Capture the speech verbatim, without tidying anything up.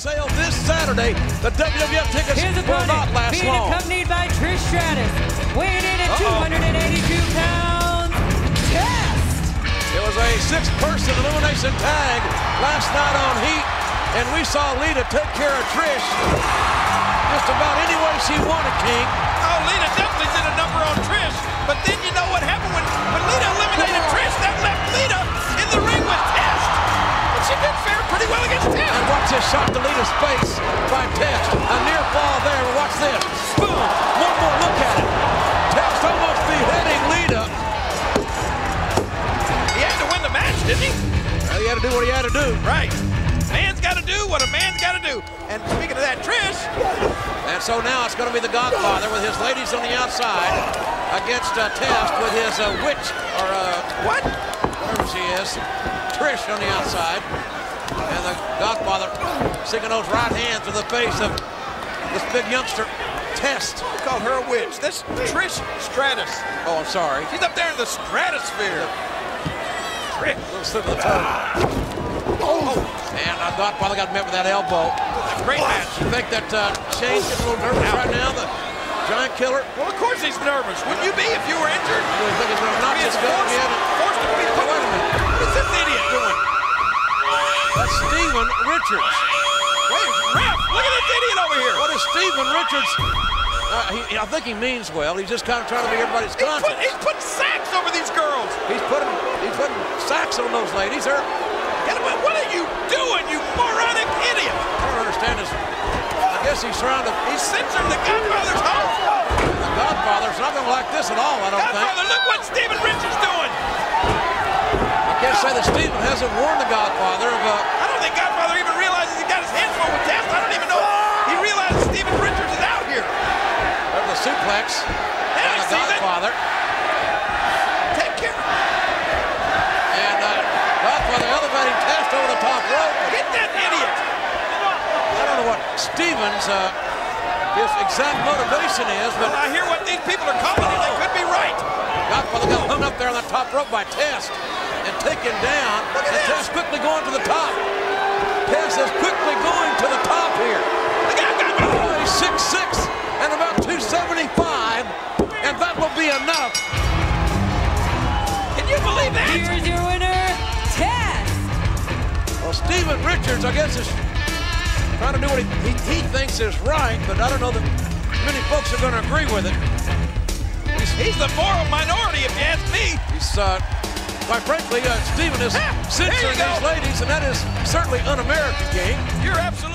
sale this Saturday. The W W F tickets will not last being long. accompanied by Trish Stratus, weighing in at two hundred eighty-two pounds. Test! It was a six-person elimination tag last night on Heat, and we saw Lita take care of Trish just about any way she wanted, King. Oh, Lita definitely did a number on Trish, but then you know what happened when, when Lita eliminated Trish? That left Lita in the ring with Test. And she did fare pretty well against Test. And watch this shot to Lita's face by Test. A near fall there, but watch this. Boom! One more look at it. Test almost beheading Lita. He had to win the match, didn't he? Well, he had to do what he had to do. Right. Man's got to do what a man's got to do. And speaking of that, Trish. And so now it's going to be the Godfather with his ladies on the outside against uh, Test with his uh, witch, or uh, What? whatever she is, Trish on the outside. And the Godfather sinking those right hands to the face of this big youngster, Test. We call her a witch. This Trish Stratus. Oh, I'm sorry. She's up there in the stratosphere. Trish. A little slip of the tongue. Oh, and uh, Godfather got met with that elbow. That's a great match. You think that uh, Shane's getting a little nervous right now, the giant killer? Well, of course he's nervous. Wouldn't you be if you were injured? You think he's going to knock He this is guy forced, again? forced to be put. Wait a minute. What is this idiot doing? That's Steven Richards. Wait, ref, look at this idiot over here. What is Steven Richards? Uh, he, I think he means well. He's just kind of trying to be everybody's He's, conscience. put, he's putting sacks over these girls. He's putting he's putting sacks on those ladies. They're, Get away. What are you doing, you moronic idiot? I don't understand this. I guess he's trying to. He's censoring the Godfather's home. The Godfather's not going to like this at all, I don't Godfather, think. look what Steven Richards doing. I can't say that Steven hasn't warned the Godfather of. Uh, I don't think Godfather even realizes he got his hands full with Test. I don't even know he realizes Steven Richards is out here. There's the suplex. Yeah, And the see that? Godfather. Take care. And uh, Godfather elevating Test over the top rope. Get that idiot. I don't know what Steven's uh, his exact motivation is, but Well, I hear what these people are calling him. They could be right. Godfather got hung up there on that top rope by Test and taken down. Look at and this. Test quickly going to the top. Test is quickly going to the top here. Look at Godfather. Oh, he's six six and about two seventy-five, and that will be enough. Can you believe that? Here's your winner, Test! Well, Steven Richards, I guess, is trying to do what he, he, he thinks is right, but I don't know that many folks are going to agree with it. He's, he's the moral minority, if you ask me. He's, uh, quite frankly, uh, Steven is Ah, there you censoring go. these ladies, and that is certainly un-American, Game. You're absolutely